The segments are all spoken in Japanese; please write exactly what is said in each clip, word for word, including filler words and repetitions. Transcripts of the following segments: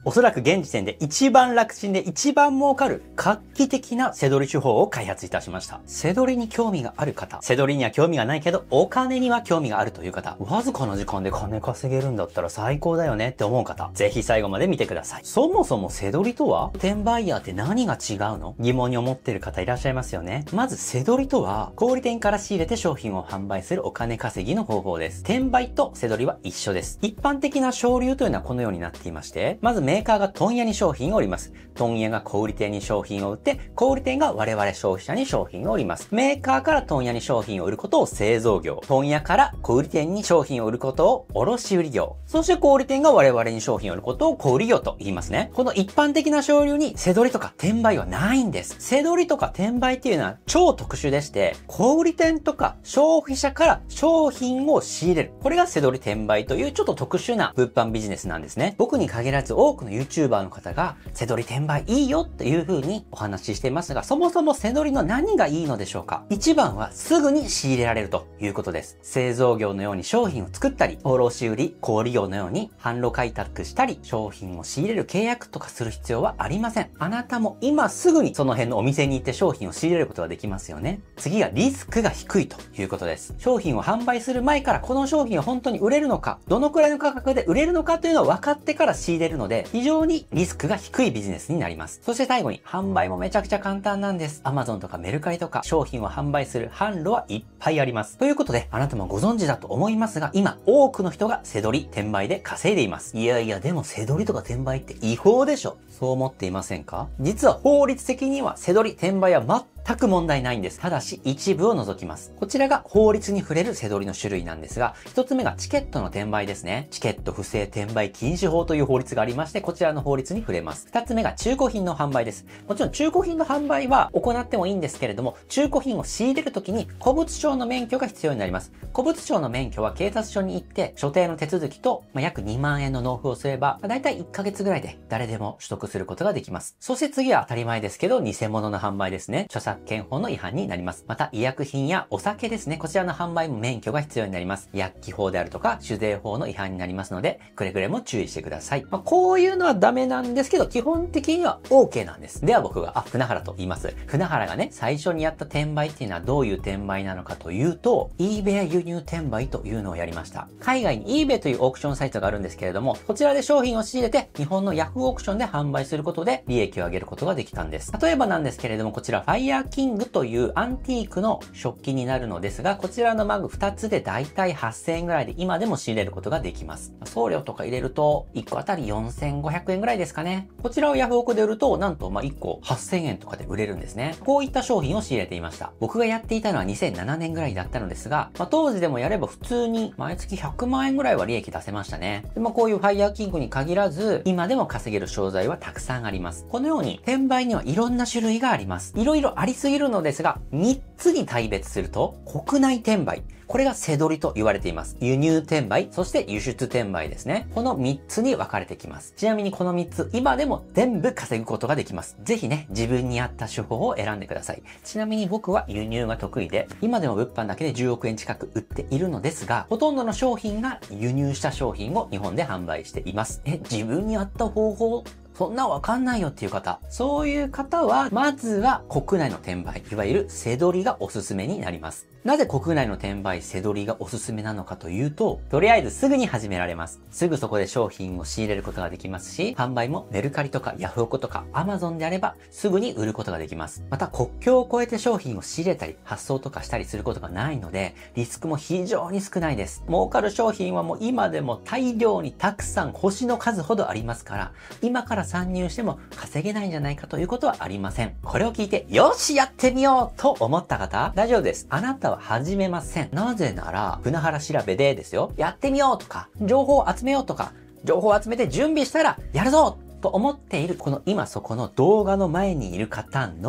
おそらく現時点で一番楽ちんで一番儲かる画期的な背取り手法を開発いたしました。背取りに興味がある方、背取りには興味がないけどお金には興味があるという方、わずかな時間で金稼げるんだったら最高だよねって思う方、ぜひ最後まで見てください。そもそも背取りとは、転売ヤーって何が違うの？疑問に思っている方いらっしゃいますよね。まず背取りとは、小売店から仕入れて商品を販売するお金稼ぎの方法です。転売と背取りは一緒です。一般的な商流というのはこのようになっていまして、まずメーカーが問屋に商品を売ります。問屋が小売店に商品を売って、小売店が我々消費者に商品を売ります。メーカーから問屋に商品を売ることを製造業。問屋から小売店に商品を売ることを卸売業。そして小売店が我々に商品を売ることを小売業と言いますね。この一般的な商流に背取りとか転売はないんです。背取りとか転売っていうのは超特殊でして、小売店とか消費者から商品を仕入れる。これが背取り転売というちょっと特殊な物販ビジネスなんですね。僕に限らず多くの YouTuber の方が背取り転売いいよっていう風にお話ししていますが、そもそも背取りの何がいいのでしょうか？一番はすぐに仕入れられるということです。製造業のように商品を作ったり、卸売、小売業のように販路開拓したり、商品を仕入れる契約とかする必要はありません。あなたも今すぐにその辺のお店に行って商品を仕入れることができますよね。次がリスクが低いということです。商品を販売する前からこの商品は本当に売れるのか、どのくらいの価格で売れるのかというのを分かってから仕入れるので、非常にリスクが低いビジネスになります。そして最後に販売もめちゃくちゃ簡単なんです。Amazon とかメルカリとか商品を販売する販路はいっぱいあります。ということで、あなたもご存知だと思いますが、今多くの人が背取り、転売で稼いでいます。いやいや、でも背取りとか転売って違法でしょ。そう思っていませんか？実は法律的には背取り、転売は全く問題ないんです。ただし一部を除きます。こちらが法律に触れる背取りの種類なんですが、一つ目がチケットの転売ですね。チケット不正転売禁止法という法律がありまして、こちらの法律に触れます。二つ目が中古品の販売です。もちろん中古品の販売は行ってもいいんですけれども、中古品を仕入れるときに古物商の免許が必要になります。古物商の免許は警察署に行って所定の手続きと、まあ、約にまんえんの納付をすれば、まあ、だいたいいっかげつぐらいで誰でも取得することができます。そして次は当たり前ですけど、偽物の販売ですね。著作権法の違反になります。また医薬品やお酒ですね。こちらの販売も免許が必要になります。薬機法であるとか酒税法の違反になりますので、くれぐれも注意してください。まあ、こういうのはダメなんですけど、基本的には OK なんです。では僕が、あ、船原と言います。船原がね、最初にやった転売っていうのはどういう転売なのかというと、eBay 輸入転売というのをやりました。海外に eBay というオークションサイトがあるんですけれども、こちらで商品を仕入れて日本の Yahoo オークションで販売することで利益を上げることができたんです。例えばなんですけれども、こちら Fire King というアンティークの食器になるのですが、こちらのマグふたつでだいたいはっせんえんぐらいで今でも仕入れることができます。送料とか入れるといっこあたりよんせんごひゃくえんぐらいですかね。こちらをヤフオクで売るとなんとまあいっこはっせんえんとかで売れるんですね。こういった商品を仕入れていました。僕がやっていたのはにせんななねんぐらいだったのですが、まあ、当時でもやれば普通に毎月ひゃくまんえんぐらいは利益出せましたね。でもこういうファイヤーキングに限らず、今でも稼げる商材はたくさんあります。このように転売にはいろんな種類があります。いろいろありすぎるのですが、みっつに大別すると、国内転売。これが背取りと言われています。輸入転売、そして輸出転売ですね。このみっつに分かれてきます。ちなみにこのみっつ、今でも全部稼ぐことができます。ぜひね、自分に合った手法を選んでください。ちなみに僕は輸入が得意で、今でも物販だけでじゅうおくえん近く売っているのですが、ほとんどの商品が輸入した商品を日本で販売しています。え、自分に合った方法そんなわかんないよっていう方、そういう方は、まずは国内の転売、いわゆる背取りがおすすめになります。なぜ国内の転売、背取りがおすすめなのかというと、とりあえずすぐに始められます。すぐそこで商品を仕入れることができますし、販売もメルカリとかヤフオクとか Amazon であればすぐに売ることができます。また国境を越えて商品を仕入れたり、発送とかしたりすることがないので、リスクも非常に少ないです。儲かる商品はもう今でも大量にたくさん星の数ほどありますから、今から参入しても稼げないんじゃないかということはありません。これを聞いて、よしやってみようと思った方、大丈夫です。あなたは始めません。なぜなら、船原調べでですよ、やってみようとか、情報を集めようとか、情報を集めて準備したら、やるぞと思っている、この今そこの動画の前にいる方の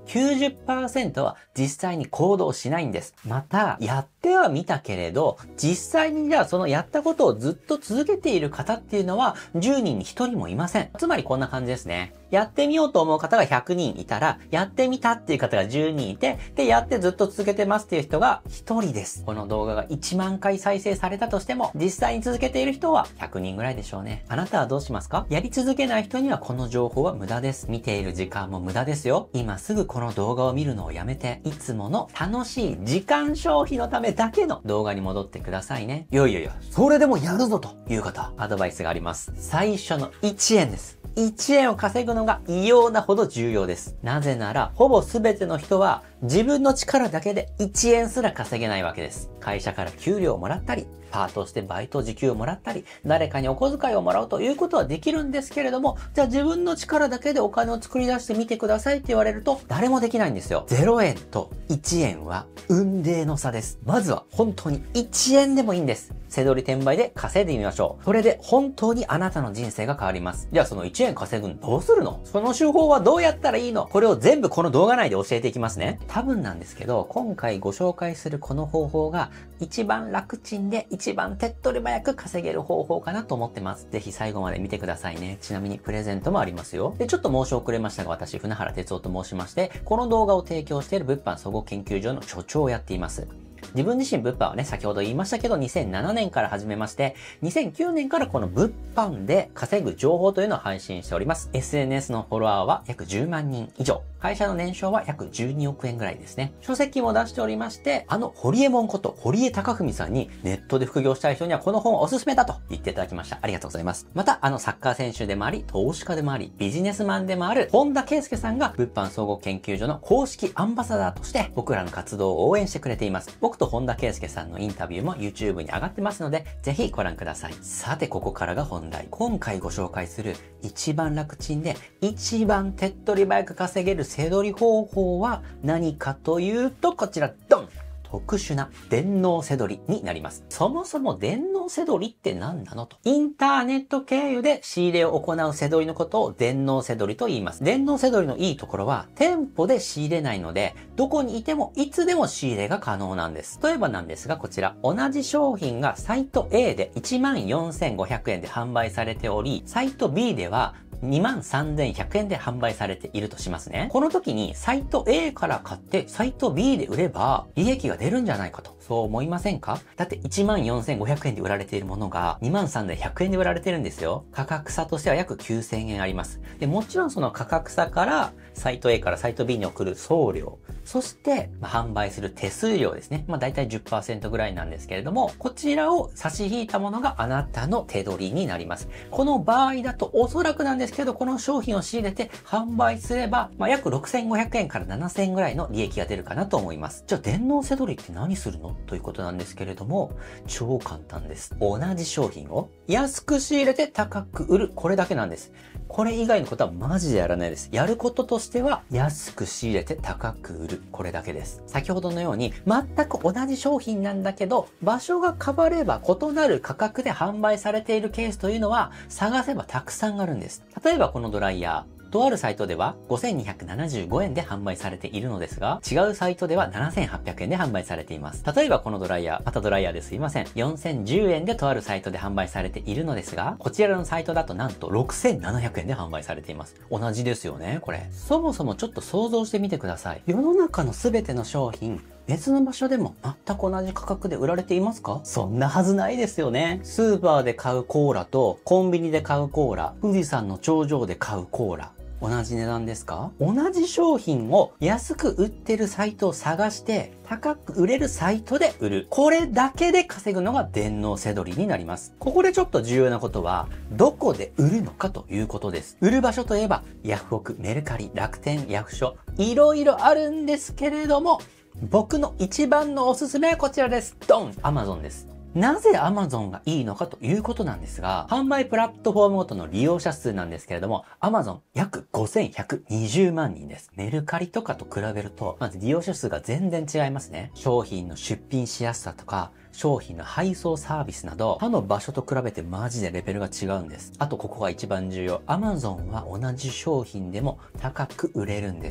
きゅうじゅっパーセント は実際に行動しないんです。また、やってはみたけれど、実際にじゃあそのやったことをずっと続けている方っていうのはじゅうにんにひとりもいません。つまりこんな感じですね。やってみようと思う方がひゃくにんいたら、やってみたっていう方がじゅうにんいて、で、やってずっと続けてますっていう人がひとりです。この動画がいちまんかい再生されたとしても、実際に続けている人はひゃくにんぐらいでしょうね。あなたはどうしますか？やり続けない人にはこの情報は無駄です。見ている時間も無駄ですよ。今すぐこの動画を見るのをやめて、いつもの楽しい時間消費のためだけの動画に戻ってくださいね。いやいやいや、それでもやるぞという方、アドバイスがあります。最初のいちえんです。いちえんを稼ぐのが異様なほど重要です。なぜなら、ほぼ全ての人は自分の力だけでいちえんすら稼げないわけです。会社から給料をもらったり、パートしてバイト時給をもらったり、誰かにお小遣いをもらうということはできるんですけれども、じゃあ自分の力だけでお金を作り出してみてくださいって言われると、誰もできないんですよ。ゼロえんといちえんは雲泥の差です。まずは本当にいちえんでもいいんです。背取り転売で稼いでみましょう。それで本当にあなたの人生が変わります。じゃあそのいちえん稼ぐのどうするの？その手法はどうやったらいいの？これを全部この動画内で教えていきますね。多分なんですけど、今回ご紹介するこの方法が一番楽ちんで一番手っ取り早く稼げる方法かなと思ってます。ぜひ最後まで見てくださいね。ちなみにプレゼントもありますよ。で、ちょっと申し遅れましたが、私、船原哲夫と申しまして、この動画を提供している物販総合研究所の所長をやっています。自分自身物販はね、先ほど言いましたけど、にせんななねんから始めまして、にせんきゅうねんからこの物販で稼ぐ情報というのを配信しております。エスエヌエス のフォロワーは約じゅうまんにん以上。会社の年商は約じゅうにおくえんぐらいですね。書籍も出しておりまして、あの、堀江門こと堀江貴文さんにネットで副業したい人にはこの本おすすめだと言っていただきました。ありがとうございます。また、あの、サッカー選手でもあり、投資家でもあり、ビジネスマンでもある本田圭佑さんが物販総合研究所の公式アンバサダーとして僕らの活動を応援してくれています。僕と本田圭佑さんのインタビューも YouTube に上がってますので、ぜひご覧ください。さて、ここからが本題。今回ご紹介する一番楽ちんで一番手っ取り早く稼げる背取り方法は何かというと、こちら、ドン！特殊な電脳背取りになります。そもそも電脳背取りって何なのと。インターネット経由で仕入れを行う背取りのことを電脳背取りと言います。電脳背取りのいいところは、店舗で仕入れないので、どこにいてもいつでも仕入れが可能なんです。例えばなんですが、こちら、同じ商品がサイト A で いちまんよんせんごひゃくえんで販売されており、サイト B ではにまんさんぜんひゃくえんで販売されているとしますね。この時にサイト A から買ってサイト B で売れば利益が出るんじゃないかと、そう思いませんか？だっていちまんよんせんごひゃくえんで売られているものがにまんさんぜんひゃくえんで売られてるんですよ。価格差としては約きゅうせんえんあります。で、もちろんその価格差からサイト A からサイト B に送る送料、そして、まあ、販売する手数料ですね。まあ大体 じゅっパーセント ぐらいなんですけれども、こちらを差し引いたものがあなたの手取りになります。この場合だとおそらくなんですけど、この商品を仕入れて販売すれば、まあ、約ろくせんごひゃくえんからななせんえんぐらいの利益が出るかなと思います。じゃあ電脳背取りって何するのということなんですけれども、超簡単です。同じ商品を安く仕入れて高く売る。これだけなんです。これ以外のことはマジでやらないです。やることとしては安く仕入れて高く売る。これだけです。先ほどのように全く同じ商品なんだけど場所が変われば異なる価格で販売されているケースというのは探せばたくさんあるんです。例えばこのドライヤー。とあるサイトではごせんにひゃくななじゅうごえんで販売されているのですが、違うサイトではななせんはっぴゃくえんで販売されています。例えばこのドライヤー、またドライヤーですいません。よんせんじゅうえんでとあるサイトで販売されているのですが、こちらのサイトだとなんとろくせんななひゃくえんで販売されています。同じですよね、これ。そもそもちょっと想像してみてください。世の中のすべての商品、別の場所でも全く同じ価格で売られていますか？そんなはずないですよね。スーパーで買うコーラとコンビニで買うコーラ、富士山の頂上で買うコーラ。同じ値段ですか？同じ商品を安く売ってるサイトを探して高く売れるサイトで売る。これだけで稼ぐのが電脳背取りになります。ここでちょっと重要なことはどこで売るのかということです。売る場所といえばヤフオク、メルカリ、楽天、ヤフショ、いろいろあるんですけれども、僕の一番のおすすめはこちらです。ドン！ Amazon です。なぜ Amazon がいいのかということなんですが、販売プラットフォームごとの利用者数なんですけれども、Amazon 約ごせんひゃくにじゅうまんにんです。メルカリとかと比べると、まず利用者数が全然違いますね。商品の出品しやすさとか、商品の配送サービスなど、他の場所と比べてマジでレベルが違うんです。あとここが一番重要。Amazon は同じ商品でも高く売れるんです。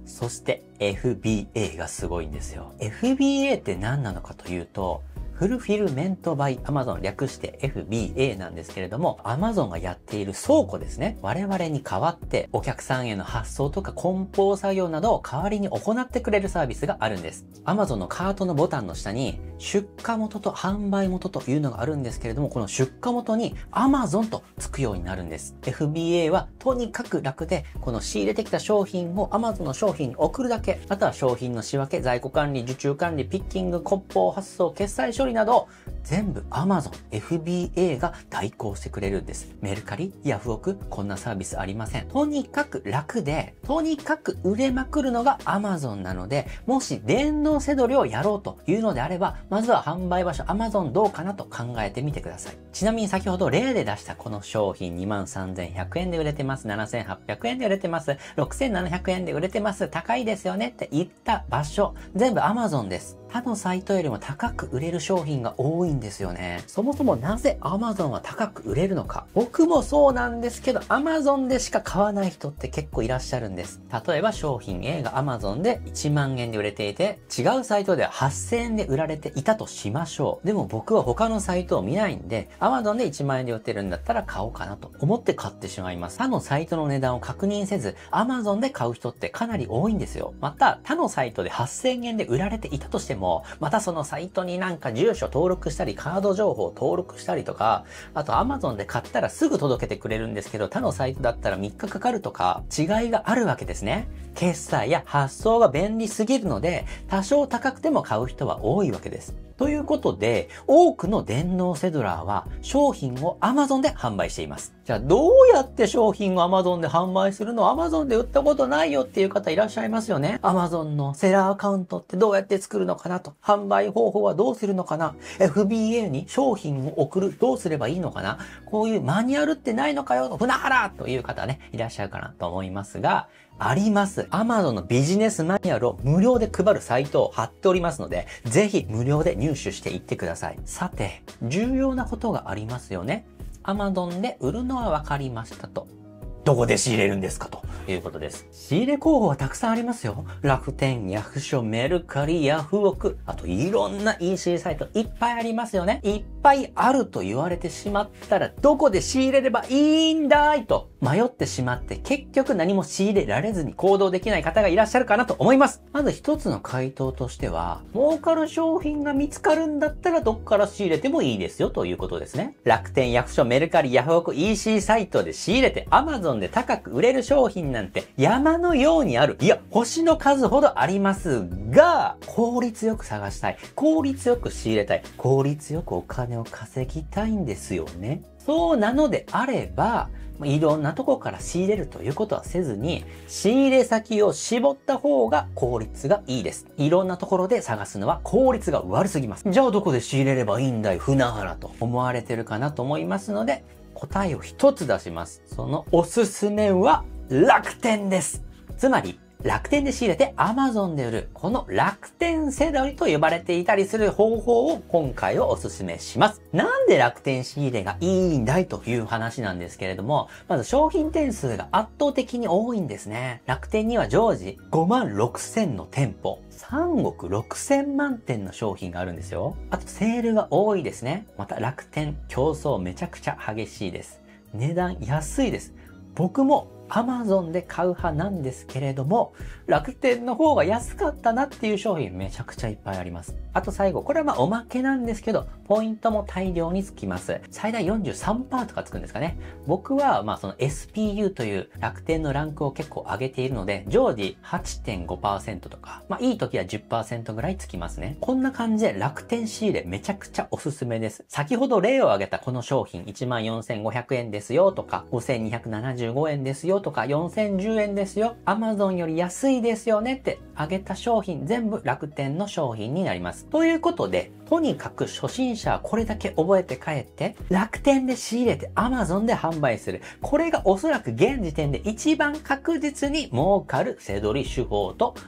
そして エフビーエー がすごいんですよ。エフビーエー って何なのかというと、フルフィルメントバイアマゾン、略して エフビーエー なんですけれども、アマゾンがやっている倉庫ですね。我々に代わってお客さんへの発送とか梱包作業などを代わりに行ってくれるサービスがあるんです。アマゾンのカートのボタンの下に出荷元と販売元というのがあるんですけれども、この出荷元にアマゾンとつくようになるんです。エフビーエー はとにかく楽で、この仕入れてきた商品をアマゾンの商品に送るだけ、あとは商品の仕分け、在庫管理、受注管理、ピッキング、梱包、発送、決済処理など全部 Amazon、エフビーエー が代行してくれるんです。メルカリ、ヤフオク、こんなサービスありません。とにかく楽で、とにかく売れまくるのが Amazon なので、もし電動せどりをやろうというのであれば、まずは販売場所 Amazon どうかなと考えてみてください。ちなみに先ほど例で出したこの商品 にまんさんぜんひゃくえんで売れてます、ななせんはっぴゃくえんで売れてます、ろくせんななひゃくえんで売れてます、高いですよねって言った場所、全部 Amazon です。他のサイトよりも高く売れる商品が多いんですよね。そもそもなぜ Amazon は高く売れるのか。僕もそうなんですけど、Amazon でしか買わない人って結構いらっしゃるんです。例えば商品 A が Amazon でいちまんえんで売れていて、違うサイトでははっせんえんで売られていたとしましょう。でも僕は他のサイトを見ないんで、Amazon でいちまんえんで売ってるんだったら買おうかなと思って買ってしまいます。他のサイトの値段を確認せず、Amazon で買う人ってかなり多いんですよ。また、他のサイトではっせんえんで売られていたとしても、またそのサイトになんか住所登録したり、カード情報を登録したりとか、あと Amazon で買ったらすぐ届けてくれるんですけど、他のサイトだったらみっかかかるとか、違いがあるわけですね。決済や発送が便利すぎるので、多少高くても買う人は多いわけです。ということで、多くの電脳セドラーは商品を Amazon で販売しています。じゃあどうやって商品を Amazon で販売するの？ Amazon で売ったことないよっていう方いらっしゃいますよね。Amazon のセラーアカウントってどうやって作るのかなと。販売方法はどうするのかな？ エフビーエー に商品を送るどうすればいいのかな？こういうマニュアルってないのかよ、船原という方ね、いらっしゃるかなと思いますが、あります。Amazon のビジネスマニュアルを無料で配るサイトを貼っておりますので、ぜひ無料で入手していってください。さて、重要なことがありますよね。Amazon で売るのは分かりましたと。どこで仕入れるんですかということです。仕入れ候補はたくさんありますよ。楽天、ヤフショ、メルカリ、ヤフオク、あといろんな イーシー サイトいっぱいありますよね。いっぱいあると言われてしまったらどこで仕入れればいいんだいと迷ってしまって結局何も仕入れられずに行動できない方がいらっしゃるかなと思います。まず一つの回答としては、儲かる商品が見つかるんだったらどっから仕入れてもいいですよということですね。楽天、ヤフショ、メルカリ、ヤフオク、イーシー サイトで仕入れて Amazonで高く売れる商品なんて山のようにある。いや、星の数ほどありますが、効率よく探したい。効率よく仕入れたい。効率よくお金を稼ぎたいんですよね。そうなのであれば、いろんなとこから仕入れるということはせずに、仕入れ先を絞った方が効率がいいです。いろんなところで探すのは効率が悪すぎます。じゃあどこで仕入れればいいんだい、船原と思われてるかなと思いますので、答えを一つ出します。そのおすすめは楽天です。つまり、楽天で仕入れて Amazon で売る、この楽天せどりと呼ばれていたりする方法を今回はお勧めします。なんで楽天仕入れがいいんだいという話なんですけれども、まず商品点数が圧倒的に多いんですね。楽天には常時ごまんろくせんの店舗、さんおくろくせんまんてんの商品があるんですよ。あとセールが多いですね。また楽天、競争めちゃくちゃ激しいです。値段安いです。僕もAmazon で買う派なんですけれども、楽天の方が安かったなっていう商品めちゃくちゃいっぱいあります。あと最後、これはまあおまけなんですけど、ポイントも大量につきます。最大 よんじゅうさんパーセント とかつくんですかね。僕はまあその エスピーユー という楽天のランクを結構上げているので、常時 はちてんごパーセント とか、まあいい時は じゅっパーセント ぐらいつきますね。こんな感じで楽天仕入れめちゃくちゃおすすめです。先ほど例を挙げたこの商品いちまんよんせんごひゃくえんですよとか、ごせんにひゃくななじゅうごえんですよとか、よんせんじゅうえんですよ。Amazon より安いですよねって挙げた商品全部楽天の商品になります。ということで、とにかく初心者はこれだけ覚えて帰って、楽天で仕入れて Amazon で販売する。これがおそらく現時点で一番確実に儲かる背取り手法となって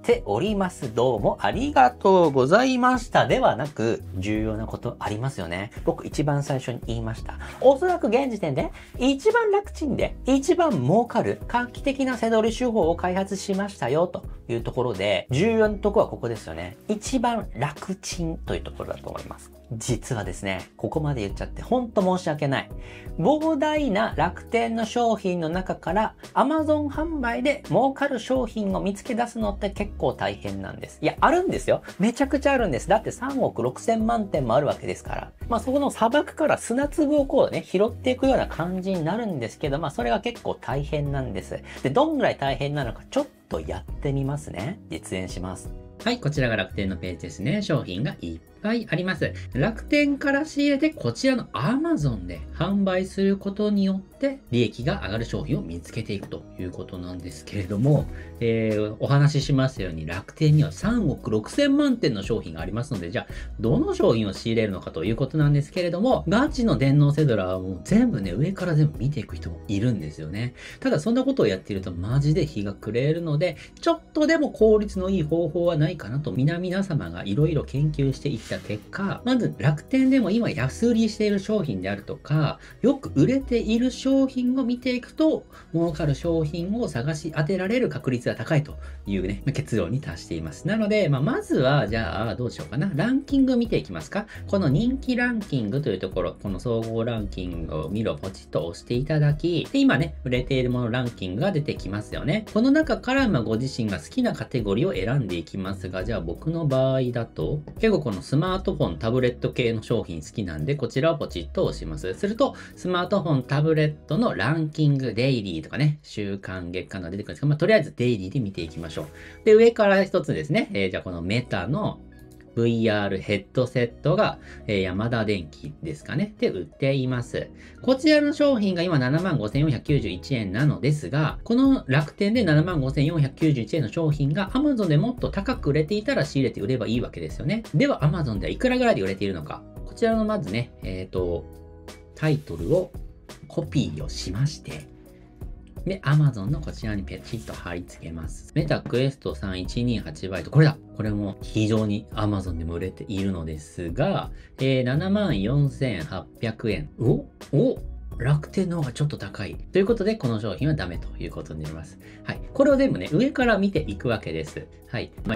っております。どうもありがとうございました。ではなく、重要なことありますよね。僕一番最初に言いました。おそらく現時点で一番楽ちんで一番儲かる画期的な背取り手法を開発しましたよというところで、重要なところはここですよね。一番楽ちんというところだと思います。実はですね、ここまで言っちゃってほんと申し訳ない。膨大な楽天の商品の中から Amazon 販売で儲かる商品を見つけ出すのって結構大変なんです。いや、あるんですよ。めちゃくちゃあるんです。だってさんおくろくせんまんてんもあるわけですから。まあそこの砂漠から砂粒をこうね、拾っていくような感じになるんですけど、まあそれが結構大変なんです。で、どんぐらい大変なのかちょっとやってみますね。実演します。はい、こちらが楽天のページですね。商品がいっぱいあります。楽天から仕入れてこちらの Amazon で販売することによって利益が上がる商品を見つけていくということなんですけれども、えー、お話ししますように楽天にはさんおくろくせんまんてんの商品がありますので、じゃあどの商品を仕入れるのかということなんですけれども、ガチの電脳セドラはもう全部ね、上から全部見ていく人もいるんですよね。ただそんなことをやっているとマジで日が暮れるので、ちょっとでも効率のいい方法はないかなと皆々様がいろいろ研究していった結果、まず楽天でも今安売りしている商品であるとか、よく売れている商品を見ていくと、儲かる商品を探し当てられる確率が高いというね、結論に達しています。なので、まあ、まずは、じゃあ、どうしようかな。ランキング見ていきますか。この人気ランキングというところ、この総合ランキングを見ろ、ポチッと押していただき、で、今ね、売れているものランキングが出てきますよね。この中から、まあ、ご自身が好きなカテゴリーを選んでいきますが、じゃあ僕の場合だと、結構このスマートフォン、タブレット系の商品好きなんで、こちらをポチッと押します。すると、スマートフォン、タブレットのランキング、デイリーとかね、週間、月間が出てくるんですけど、まあ、とりあえずデイリーで見ていきましょう。で、上から一つですね、えー、じゃあこのメタの ブイアール ヘッドセットが、えー、ヤマダ電機ですかね。で、売っています。こちらの商品が今 ななまんごせんよんひゃくきゅうじゅういちえんなのですが、この楽天で ななまんごせんよんひゃくきゅうじゅういちえんの商品が Amazon でもっと高く売れていたら仕入れて売ればいいわけですよね。では Amazon ではいくらぐらいで売れているのか。こちらのまずね、えっと、タイトルをコピーをしまして、で、Amazon のこちらにペチッと貼り付けます。メタクエストさんいちにはちバイト。これだ。これも非常に Amazon でも売れているのですが、えー、ななまんよんせんはっぴゃくえん。おお楽天の方がちょっと高い。ということで、この商品はダメということになります。はい。これを全部ね、上から見ていくわけです。はい。はい、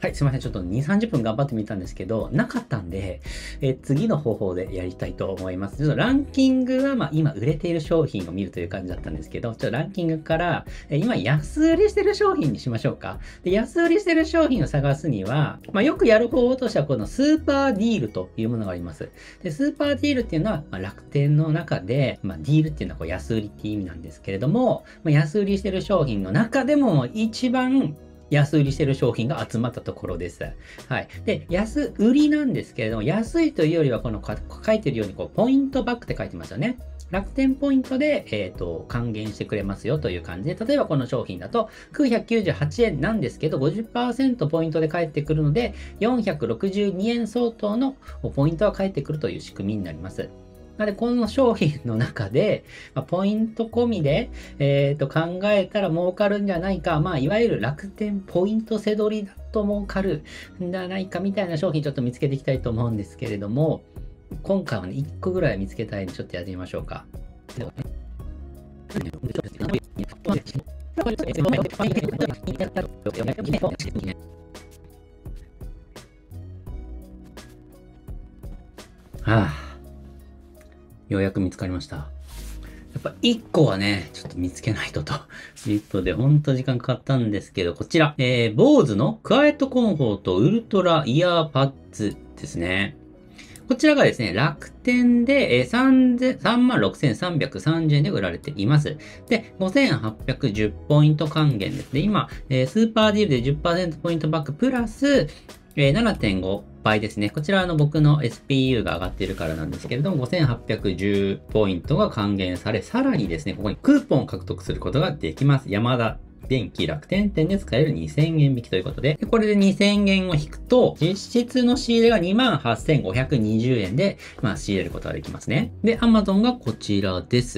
すいません。ちょっとに、さんじゅっぷん頑張ってみたんですけど、なかったんで、えー、次の方法でやりたいと思います。ちょっとランキングは、まあ、今売れている商品を見るという感じだったんですけど、ちょっとランキングから、えー、今安売りしてる商品にしましょうか。で、安売りしてる商品を探すには、まあ、よくやる方法としては、このスーパーディールというものがあります。で、スーパーディールっていうのは、まあ、楽天の中で、まあ、ディールっていうのはこう安売りっていう意味なんですけれども、まあ、安売りしてる商品の中でも一番安売りしてる商品が集まったところです。はい。で、安売りなんですけれども、安いというよりは、この書いてるように、こう、ポイントバックって書いてますよね。楽天ポイントで、えっと、還元してくれますよという感じで、例えばこの商品だときゅうひゃくきゅうじゅうはちえんなんですけど、ごじゅっパーセント ポイントで返ってくるので、よんひゃくろくじゅうにえん相当のポイントが返ってくるという仕組みになります。なので、この商品の中で、まあ、ポイント込みで、えっと、考えたら儲かるんじゃないか。まあ、いわゆる楽天ポイントせどりだと儲かるんじゃないかみたいな商品ちょっと見つけていきたいと思うんですけれども、今回はね、いっこぐらい見つけたいんで、ちょっとやってみましょうか。はあ、ようやく見つかりました。やっぱいっこはね、ちょっと見つけないとということで、ほんと時間かかったんですけど、こちら、えー、ボーズのクワイエットコンフォートウルトライヤーパッツですね。こちらがですね、楽天でさんまんろくせんさんびゃくさんじゅうえんで売られています。で、ごせんはっぴゃくじゅうポイント還元ですね。今、えー、スーパーディールで じゅっパーセント ポイントバックプラス、えー、ななてんごばいですね。こちらの僕の エスピーユー が上がっているからなんですけれども、ごせんはっぴゃくじゅうポイントが還元され、さらにですね、ここにクーポンを獲得することができます。山田電気楽天店で使えるにせんえん引きということで、でこれでにせんえんを引くと、実質の仕入れが にまんはっせんごひゃくにじゅうえんで、まあ仕入れることができますね。で、Amazon がこちらです。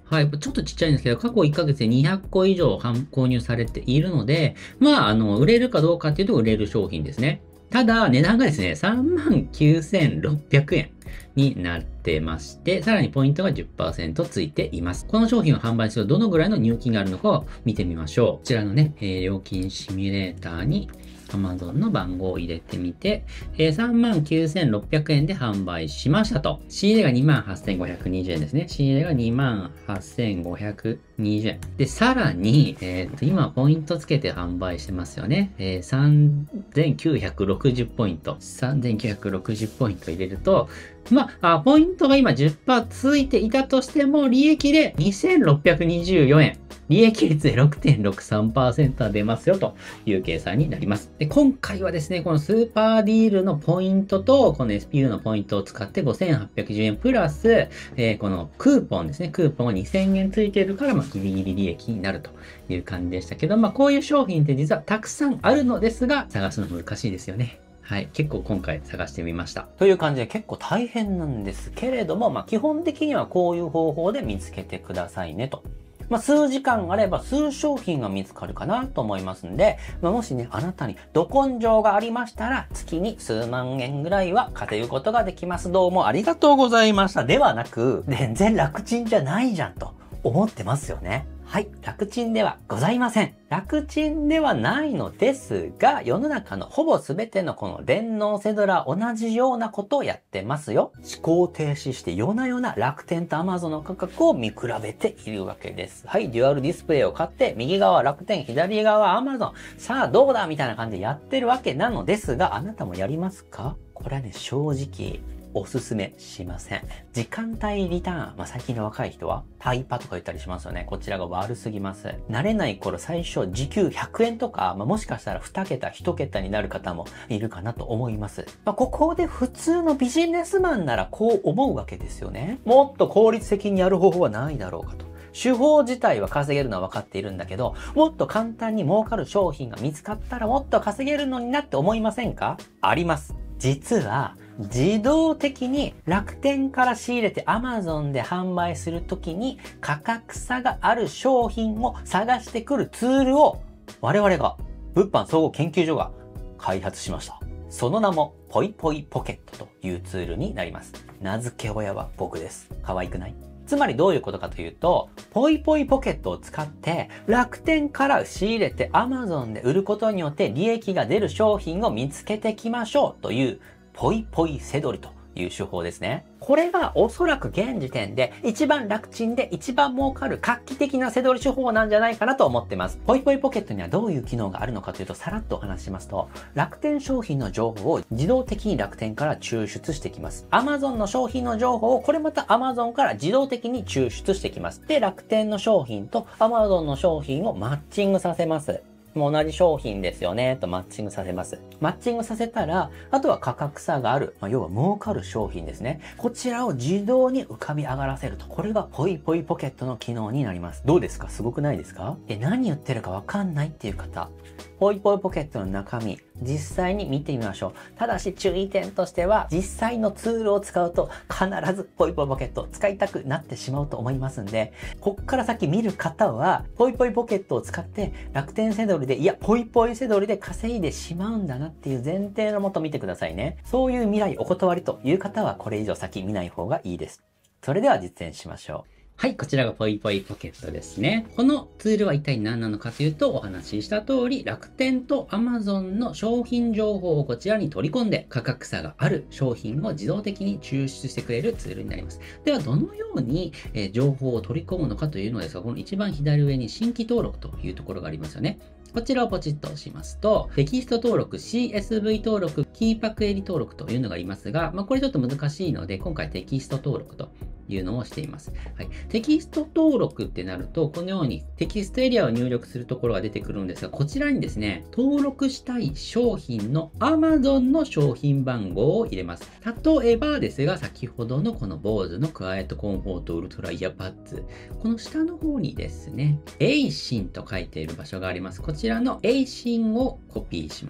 はい。ちょっとちっちゃいんですけど、過去いっかげつでにひゃっこ以上購入されているので、まあ、あの、売れるかどうかっていうと売れる商品ですね。ただ、値段がですね、さんまんきゅうせんろっぴゃくえんになってまして、さらにポイントが じゅっパーセント ついています。この商品を販売するとどのぐらいの入金があるのかを見てみましょう。こちらのね、えー、料金シミュレーターに Amazon の番号を入れてみて、えー、さんまんきゅうせんろっぴゃくえんで販売しましたと。仕入れが にまんはっせんごひゃくにじゅうえんですね。仕入れが にまんはっせんごひゃくにじゅうえん。で、さらに、えっと、今ポイントつけて販売してますよね。えー、さんぜんきゅうひゃくろくじゅうポイント。さんぜんきゅうひゃくろくじゅうポイント入れると、まあ、ポイントが今 じゅっパーセント ついていたとしても、利益でにせんろっぴゃくにじゅうよんえん。利益率で ろくてんろくさんパーセント は出ますよという計算になります。で、今回はですね、このスーパーディールのポイントと、この エスピーユー のポイントを使ってごせんはっぴゃくじゅうえんプラス、えー、このクーポンですね、クーポンがにせんえんついているから、まあ、ギリギリ利益になるという感じでしたけど、まあ、こういう商品って実はたくさんあるのですが、探すの難しいですよね。はい。結構今回探してみました。という感じで結構大変なんですけれども、まあ基本的にはこういう方法で見つけてくださいねと。まあ数時間あれば数商品が見つかるかなと思いますんで、まあもしね、あなたにど根性がありましたら、月に数万円ぐらいは稼ぐことができます。どうもありがとうございました。ではなく、全然楽ちんじゃないじゃんと思ってますよね。はい。楽ちんではございません。楽ちんではないのですが、世の中のほぼ全てのこの電脳セドラ同じようなことをやってますよ。思考停止して夜な夜な楽天と Amazon の価格を見比べているわけです。はい。デュアルディスプレイを買って、右側は楽天、左側は Amazon。さあどうだみたいな感じでやってるわけなのですが、あなたもやりますか？これはね、正直、おすすめしません。時間帯リターン、まあ、最近の若い人はタイパとか言ったりしますよね。こちらが悪すぎます。慣れない頃最初時給ひゃくえんとか、まあ、もしかしたらに桁、いち桁になる方もいるかなと思います。まあ、ここで普通のビジネスマンならこう思うわけですよね。もっと効率的にやる方法はないだろうかと。手法自体は稼げるのは分かっているんだけど、もっと簡単に儲かる商品が見つかったらもっと稼げるのになって思いませんか？あります。実は、自動的に楽天から仕入れて Amazon で販売するときに価格差がある商品を探してくるツールを我々が物販総合研究所が開発しました。その名もポイポイポケットというツールになります。名付け親は僕です。可愛くない？つまりどういうことかというと、ポイポイポケットを使って楽天から仕入れて Amazon で売ることによって利益が出る商品を見つけてきましょうというポイポイセドリという手法ですね。これがおそらく現時点で一番楽ちんで一番儲かる画期的なセドリ手法なんじゃないかなと思ってます。ポイポイポケットにはどういう機能があるのかというと、さらっとお話ししますと、楽天商品の情報を自動的に楽天から抽出してきます。Amazon の商品の情報をこれまた Amazon から自動的に抽出してきます。で、楽天の商品と Amazon の商品をマッチングさせます。もう同じ商品ですよねとマッチングさせます。マッチングさせたら、あとは価格差がある、まあ、要は儲かる商品ですね。こちらを自動に浮かび上がらせると。これがポイポイポケットの機能になります。どうですか？すごくないですか？え、何言ってるかわかんないっていう方、ポイポイポケットの中身、実際に見てみましょう。ただし注意点としては、実際のツールを使うと必ずポイポイポケットを使いたくなってしまうと思いますんで、こっから先見る方は、ポイポイポケットを使って楽天セドリで、いや、ポイポイセドリで稼いでしまうんだなっていう前提のもと見てくださいね。そういう未来お断りという方は、これ以上先見ない方がいいです。それでは実践しましょう。はい、こちらがポイポイポケットですね。このツールは一体何なのかというと、お話しした通り、楽天と Amazon の商品情報をこちらに取り込んで、価格差がある商品を自動的に抽出してくれるツールになります。では、どのように、えー、情報を取り込むのかというのですが、この一番左上に新規登録というところがありますよね。こちらをポチッと押しますと、テキスト登録、シーエスブイ 登録、キーパクエリ登録というのがありますが、まあ、これちょっと難しいので、今回テキスト登録というのをしています。はい。テキスト登録ってなると、このようにテキストエリアを入力するところが出てくるんですが、こちらにですね、登録したい商品の Amazon の商品番号を入れます。例えばですが、先ほどのこの ボーズ のクワイエットコンフォートウルトライヤーパッツ、この下の方にですね、エイシンと書いている場所があります。こちらのエイシンをコピーします。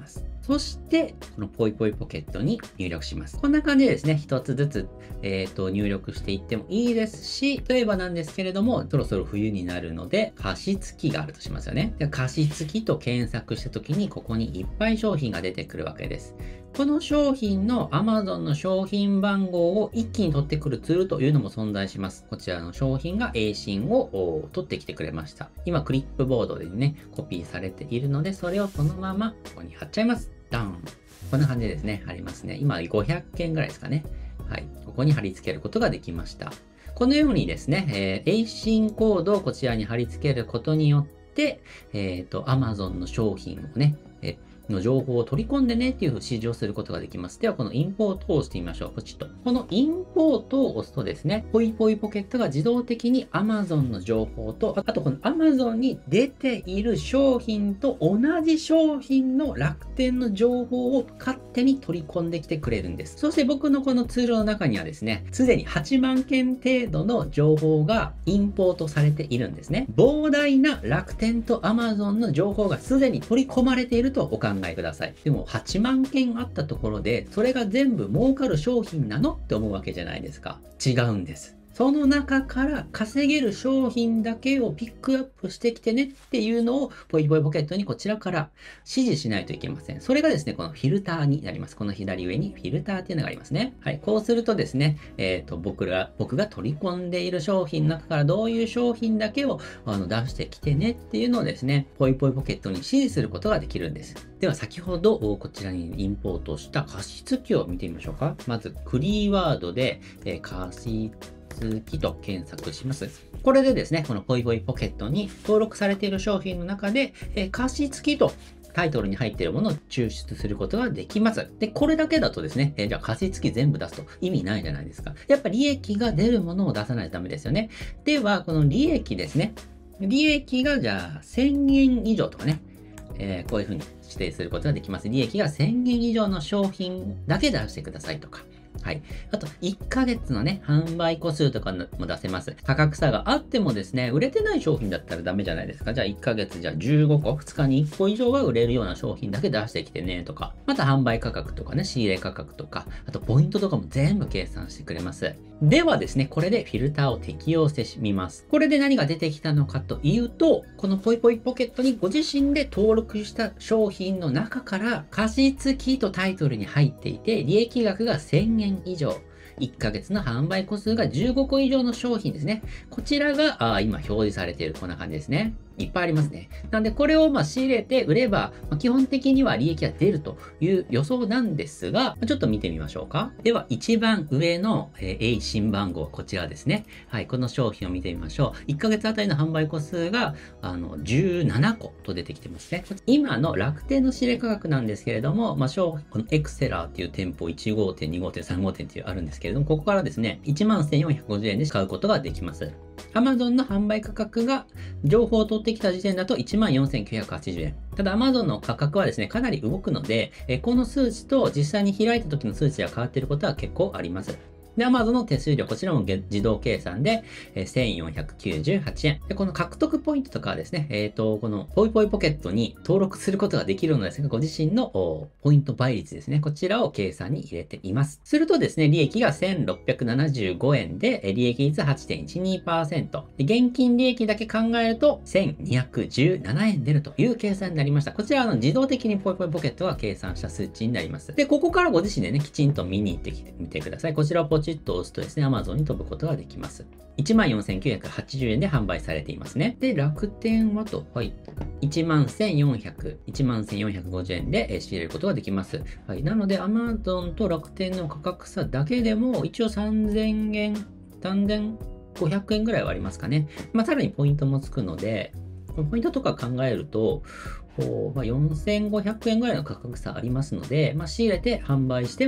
そして、このポイポイポケットに入力します。こんな感じでですね、一つずつ、えっと、入力していってもいいですし、例えばなんですけれども、そろそろ冬になるので、加湿器があるとしますよね。で加湿器と検索したときに、ここにいっぱい商品が出てくるわけです。この商品の Amazon の商品番号を一気に取ってくるツールというのも存在します。こちらの商品が エーシー を取ってきてくれました。今、クリップボードでね、コピーされているので、それをそのままここに貼っちゃいます。ダウン。こんな感じでですね、ありますね。今、ごひゃくけんぐらいですかね。はい。ここに貼り付けることができました。このようにですね、えー、エーシー コードをこちらに貼り付けることによって、えっと、Amazon の商品をね、えーの情報を取り込んでねっていう指示をすることができます。では、このインポートを押してみましょう。ポチッと。このインポートを押すとですね、ポイポイポケットが自動的に Amazon の情報と、あとこの Amazon に出ている商品と同じ商品の楽天の情報を勝手に取り込んできてくれるんです。そして僕のこのツールの中にはですね、すでにはちまんけん程度の情報がインポートされているんですね。膨大な楽天と Amazon の情報がすでに取り込まれているとお考えください。でもはちまんけんあったところで、それが全部儲かる商品なのって思うわけじゃないですか。違うんです。その中から稼げる商品だけをピックアップしてきてねっていうのをポイポイポケットにこちらから指示しないといけません。それがですね、このフィルターになります。この左上にフィルターっていうのがありますね。はい。こうするとですね、えっと、僕ら、僕が取り込んでいる商品の中からどういう商品だけをあの出してきてねっていうのをですね、ポイポイポケットに指示することができるんです。では先ほどこちらにインポートした加湿器を見てみましょうか。まず、クリーワードで、えー、加湿器と検索します。これでですね、このポイポイポケットに登録されている商品の中で、えー、加湿器とタイトルに入っているものを抽出することができます。で、これだけだとですね、えー、じゃあ加湿器全部出すと意味ないじゃないですか。やっぱ利益が出るものを出さないとダメですよね。では、この利益ですね。利益がじゃあせんえん以上とかね、えー、こういうふうに指定することができます。利益がせんえん以上の商品だけ出してくださいとか。はい。あと、いっかげつのね、販売個数とかも出せます。価格差があってもですね、売れてない商品だったらダメじゃないですか。じゃあいっかげつじゃあじゅうごこ、ふつかにいっこ以上は売れるような商品だけ出してきてね、とか。また販売価格とかね、仕入れ価格とか、あとポイントとかも全部計算してくれます。ではですね、これでフィルターを適用してみます。これで何が出てきたのかというと、このポイポイポケットにご自身で登録した商品の中から、加湿器とタイトルに入っていて、利益額がせんえん以上。いっかげつの販売個数がじゅうごこ以上の商品ですね。こちらがあ今表示されているこんな感じですね。いっぱいありますね。なんでこれをまあ仕入れて売れば、まあ、基本的には利益が出るという予想なんですが、ちょっと見てみましょうか。では一番上の、えー、エーシー 番号、こちらですね。はい、この商品を見てみましょう。いっかげつあたりの販売個数があのじゅうななこと出てきてますね。今の楽天の仕入れ価格なんですけれども、まあ、このエクセラーっていう店舗いち号店、に号店、さん号店っていうあるんですけれども、ここからですね、いちまんせんよんひゃくごじゅうえんで買うことができます。Amazon の販売価格が情報を取ってきた時点だと いちまんよんせんきゅうひゃくはちじゅうえん。ただ Amazon の価格はですね、かなり動くので、えこの数値と実際に開いた時の数値が変わっていることは結構あります。で、Amazon の手数料、こちらも自動計算で、えー、せんよんひゃくきゅうじゅうはちえん。で、この獲得ポイントとかはですね、えっと、このポイポイポケットに登録することができるのですが、ご自身のポイント倍率ですね、こちらを計算に入れています。するとですね、利益がせんろっぴゃくななじゅうごえんで、利益率 はちてんいちにパーセント。で、現金利益だけ考えると、せんにひゃくじゅうななえん出るという計算になりました。こちらはあの自動的にポイポイポケットが計算した数値になります。で、ここからご自身でね、きちんと見に行ってきてみてください。こちらをポチッと押すとですね、Amazon に飛ぶことができます。いちまんよんせんきゅうひゃくはちじゅうえんで販売されていますね。で、楽天はと、はい。いちまんせんよんひゃく、いちまんせんよんひゃくごじゅうえんで仕入れることができます。はい。なので、Amazon と楽天の価格差だけでも、一応さんぜんえん、さんぜんごひゃくえんぐらいはありますかね。まあ、さらにポイントもつくので、ポイントとか考えると、こうまあ、よんせんごひゃくえんぐらいの価格差ありますので、まあ、仕入れて販売しても、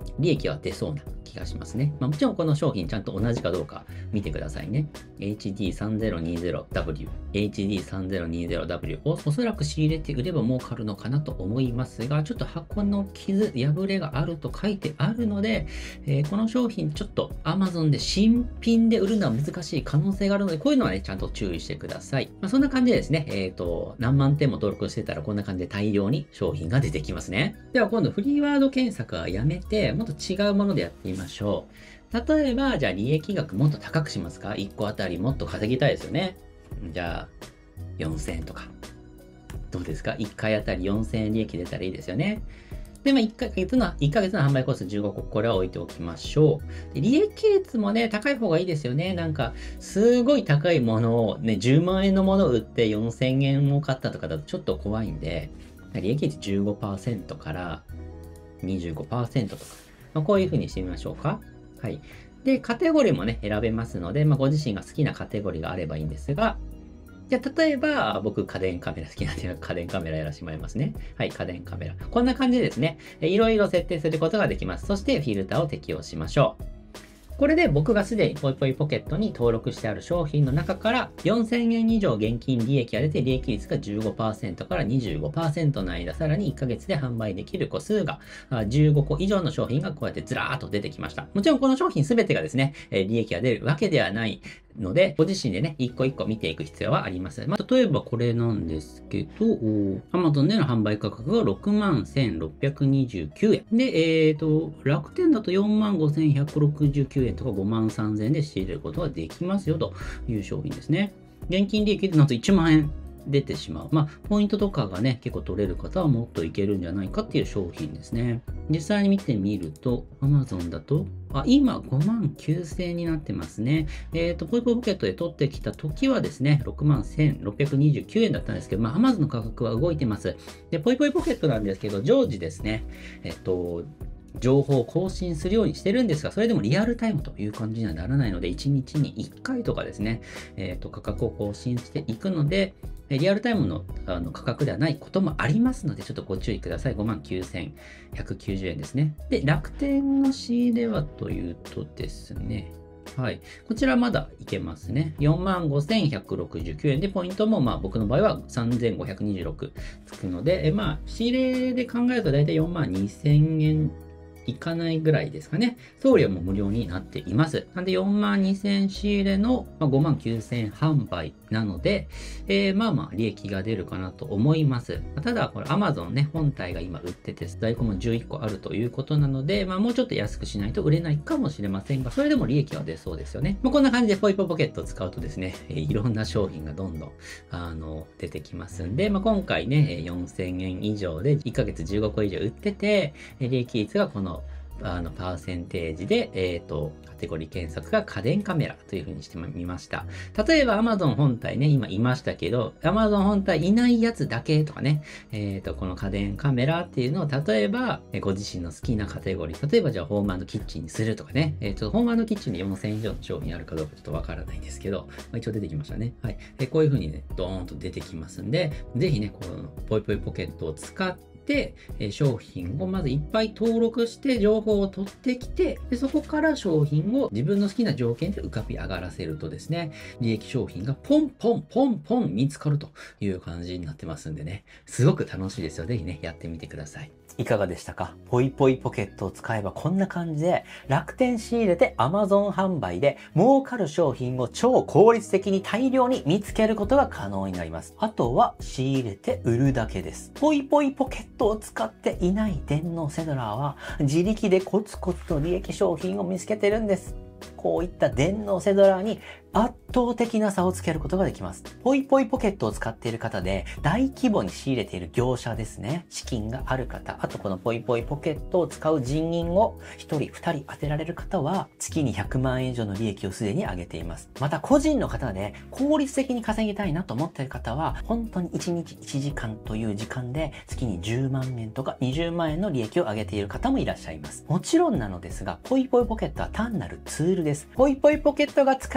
利益は出そうな気がしますね。まあ、もちろんこの商品ちゃんと同じかどうか見てくださいね。エイチディーさんぜろにぜろダブリュー、エイチディーさんぜろにぜろダブリュー をおそらく仕入れて売れば儲かるのかなと思いますが、ちょっと箱の傷、破れがあると書いてあるので、えー、この商品ちょっと Amazon で新品で売るのは難しい可能性があるので、こういうのはね、ちゃんと注意してください。まあ、そんな感じでですね、えっと、何万点も登録してたらこんな感じで大量に商品が出てきますね。では今度フリーワード検索はやめて、もっと違うものでやってみましょう。例えば、じゃあ利益額もっと高くしますか？ いっ 個あたりもっと稼ぎたいですよね。じゃあ、よんせんえんとか。どうですか？ いっ 回あたりよんせんえん利益出たらいいですよね。で、まあ、いっかげつの、いっかげつの販売コストじゅうごこ、これは置いておきましょう。で、利益率もね、高い方がいいですよね。なんか、すごい高いものを、ね、じゅうまんえんのものを売ってよんせんえん儲かったとかだとちょっと怖いんで、利益率 じゅうごパーセント から にじゅうごパーセント とか、まあ、こういう風にしてみましょうか。はい。で、カテゴリーもね、選べますので、まあ、ご自身が好きなカテゴリーがあればいいんですが、じゃあ、例えば、僕、家電カメラ好きなんで、家電カメラやらせてもらいますね。はい、家電カメラ。こんな感じでですね、いろいろ設定することができます。そして、フィルターを適用しましょう。これで僕がすでにポイポイポケットに登録してある商品の中からよんせんえん以上現金利益が出て利益率が じゅうごパーセント から にじゅうごパーセント の間、さらにいっかげつで販売できる個数がじゅうごこ以上の商品がこうやってずらーっと出てきました。もちろんこの商品すべてがですね、利益が出るわけではないので、ご自身でね、一個一個見ていく必要はあります。まあ、例えばこれなんですけど、Amazon での販売価格が ろくまんせんろっぴゃくにじゅうきゅうえん。で、えっと、楽天だと よんまんごせんひゃくろくじゅうきゅうえんとかごまんさんぜんえんで仕入れることができますよという商品ですね。現金利益でなんといちまんえん出てしまう。まあ、ポイントとかがね、結構取れる方はもっといけるんじゃないかっていう商品ですね。実際に見てみると、Amazon だと、あ、今ごまんきゅうせんえんになってますね。えっと、ポイポイポケットで取ってきた時はですね、ろくまんせんろっぴゃくにじゅうきゅうえんだったんですけど、まあ、Amazon の価格は動いてます。で、ポイポイポケットなんですけど、常時ですね、えっと、情報を更新するようにしてるんですが、それでもリアルタイムという感じにはならないので、いちにちにいっかいとかですね、えっと、価格を更新していくので、リアルタイムの、あの価格ではないこともありますので、ちょっとご注意ください。ごまんきゅうせんひゃくきゅうじゅうえんですね。で、楽天の仕入れはというとですね、はい。こちらまだいけますね。よんまんごせんひゃくろくじゅうきゅうえんで、ポイントもまあ僕の場合はさんぜんごひゃくにじゅうろくつくので、えまあ仕入れで考えるとだいたいよんまんにせんえんいかないぐらいですかね。送料も無料になっています。なんでよんまんにせん仕入れのごまんきゅうせん販売なので、えー、まあまあ利益が出るかなと思います。ただ、これ Amazon ね、本体が今売ってて、在庫もじゅういっこあるということなので、まあもうちょっと安くしないと売れないかもしれませんが、それでも利益は出そうですよね。まあ、こんな感じでポイポイポケットを使うとですね、えー、いろんな商品がどんどんあの出てきますんで、まあ、今回ね、よんせんえん以上でいっかげつじゅうごこ以上売ってて、利益率がこのあの、パーセンテージで、えっと、カテゴリー検索が家電カメラという風にしてみました。例えば Amazon 本体ね、今いましたけど、Amazon 本体いないやつだけとかね、えっと、この家電カメラっていうのを、例えば、ご自身の好きなカテゴリー、例えばじゃあホーム&キッチンにするとかね、えっと、ホーム&キッチンでよんせんえん以上の商品あるかどうかちょっとわからないんですけど、まあ、一応出てきましたね。はい。で、こういう風にね、ドーンと出てきますんで、ぜひね、このポイポイポケットを使って、で、商品をまずいっぱい登録して情報を取ってきて、でそこから商品を自分の好きな条件で浮かび上がらせるとですね、利益商品がポンポンポンポン見つかるという感じになってますんでね、すごく楽しいですよ。ぜひね、やってみてください。いかがでしたか？ポイポイポケットを使えばこんな感じで楽天仕入れて Amazon 販売で儲かる商品を超効率的に大量に見つけることが可能になります。あとは仕入れて売るだけです。ポイポイポケットを使っていない電脳セドラーは自力でコツコツと利益商品を見つけてるんです。こういった電脳セドラーに圧倒的な差をつけることができます。ポイポイポケットを使っている方で大規模に仕入れている業者ですね。資金がある方、あとこのポイポイポケットを使う人員をひとりふたり当てられる方は月にひゃくまんえん以上の利益をすでに上げています。また個人の方で効率的に稼ぎたいなと思っている方は本当にいちにちいちじかんという時間で月にじゅうまんえんとかにじゅうまんえんの利益を上げている方もいらっしゃいます。もちろんなのですが、ポイポイポケットは単なるツールです。ポイポイポケットが使えるから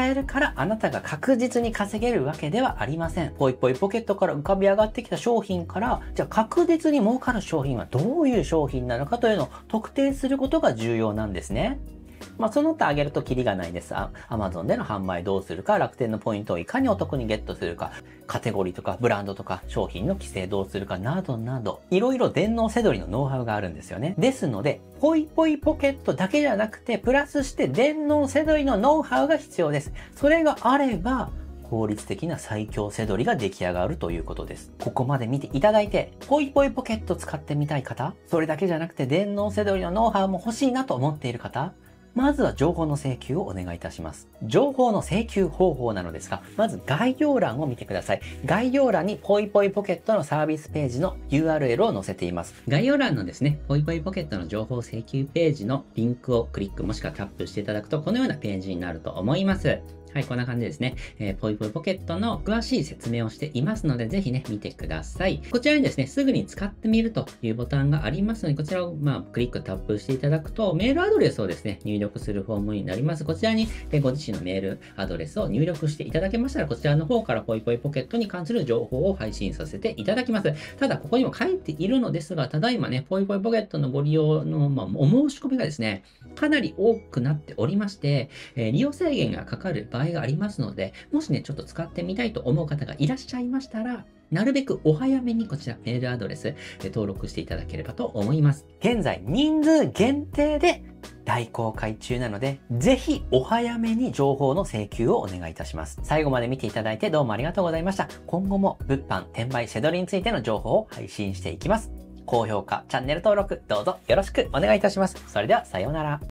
からあなたが確実に稼げるわけではありません。ぽいぽいポケットから浮かび上がってきた商品から、じゃあ確実に儲かる商品はどういう商品なのかというのを特定することが重要なんですね。まあ、その他挙げるとキリがないです。アマゾンでの販売どうするか、楽天のポイントをいかにお得にゲットするか、カテゴリーとかブランドとか商品の規制どうするかなどなど、いろいろ電脳せどりのノウハウがあるんですよね。ですので、ぽいぽいポケットだけじゃなくて、プラスして電脳せどりのノウハウが必要です。それがあれば、効率的な最強せどりが出来上がるということです。ここまで見ていただいて、ぽいぽいポケット使ってみたい方、それだけじゃなくて電脳せどりのノウハウも欲しいなと思っている方、まずは情報の請求をお願いいたします。情報の請求方法なのですが、まず概要欄を見てください。概要欄にぽいぽいポケットのサービスページの ユーアールエル を載せています。概要欄のですね、ぽいぽいポケットの情報請求ページのリンクをクリックもしくはタップしていただくと、このようなページになると思います。はい、こんな感じですね。えー、ぽいぽいポケットの詳しい説明をしていますので、ぜひね、見てください。こちらにですね、すぐに使ってみるというボタンがありますので、こちらを、まあ、クリックタップしていただくと、メールアドレスをですね、入力するフォームになります。こちらに、えー、ご自身のメールアドレスを入力していただけましたら、こちらの方からぽいぽいポケットに関する情報を配信させていただきます。ただ、ここにも書いているのですが、ただいまね、ぽいぽいポケットのご利用の、まあ、お申し込みがですね、かなり多くなっておりまして、えー、利用制限がかかる場合がありますので、もしね、ちょっと使ってみたいと思う方がいらっしゃいましたら、なるべくお早めにこちらメールアドレス登録していただければと思います。現在人数限定で大公開中なので、ぜひお早めに情報の請求をお願いいたします。最後まで見ていただいてどうもありがとうございました。今後も物販、転売、せどりについての情報を配信していきます。高評価、チャンネル登録、どうぞよろしくお願いいたします。それではさようなら。